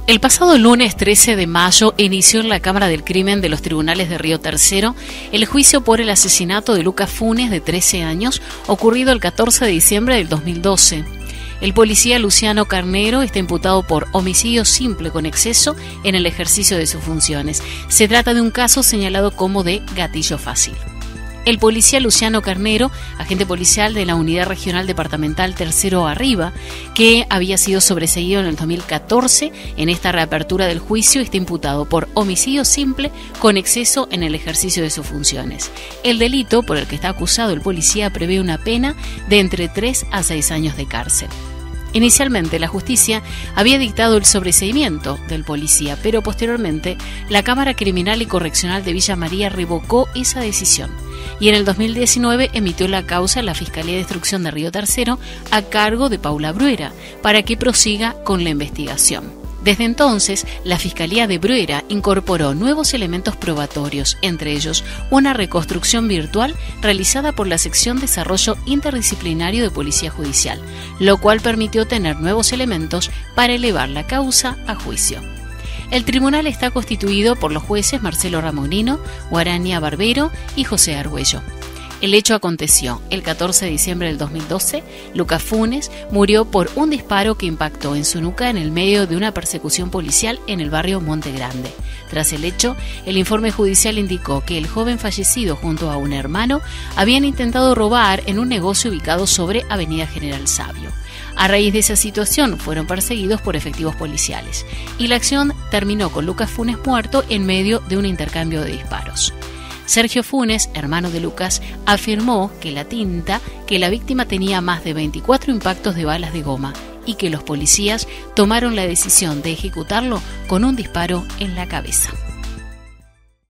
El pasado lunes 13 de mayo inició en la Cámara del Crimen de los Tribunales de Río Tercero el juicio por el asesinato de Lucas Funes, de 13 años, ocurrido el 14 de diciembre del 2012. El policía Luciano Carnero está imputado por homicidio simple con exceso en el ejercicio de sus funciones. Se trata de un caso señalado como de gatillo fácil. El policía Luciano Carnero, agente policial de la Unidad Regional Departamental Tercero Arriba, que había sido sobreseído en el 2014, en esta reapertura del juicio está imputado por homicidio simple con exceso en el ejercicio de sus funciones. El delito por el que está acusado el policía prevé una pena de entre 3 a 6 años de cárcel. Inicialmente, la justicia había dictado el sobreseimiento del policía, pero posteriormente la Cámara Criminal y Correccional de Villa María revocó esa decisión y en el 2019 emitió la causa a la Fiscalía de Instrucción de Río Tercero a cargo de Paula Bruera para que prosiga con la investigación. Desde entonces, la Fiscalía de Bruera incorporó nuevos elementos probatorios, entre ellos una reconstrucción virtual realizada por la Sección Desarrollo Interdisciplinario de Policía Judicial, lo cual permitió tener nuevos elementos para elevar la causa a juicio. El tribunal está constituido por los jueces Marcelo Ramonino, Guarania Barbero y José Argüello. El hecho aconteció el 14 de diciembre del 2012. Lucas Funes murió por un disparo que impactó en su nuca en el medio de una persecución policial en el barrio Monte Grande. Tras el hecho, el informe judicial indicó que el joven fallecido junto a un hermano habían intentado robar en un negocio ubicado sobre Avenida General Sabio. A raíz de esa situación fueron perseguidos por efectivos policiales y la acción terminó con Lucas Funes muerto en medio de un intercambio de disparos. Sergio Funes, hermano de Lucas, afirmó que la víctima tenía más de 24 impactos de balas de goma y que los policías tomaron la decisión de ejecutarlo con un disparo en la cabeza.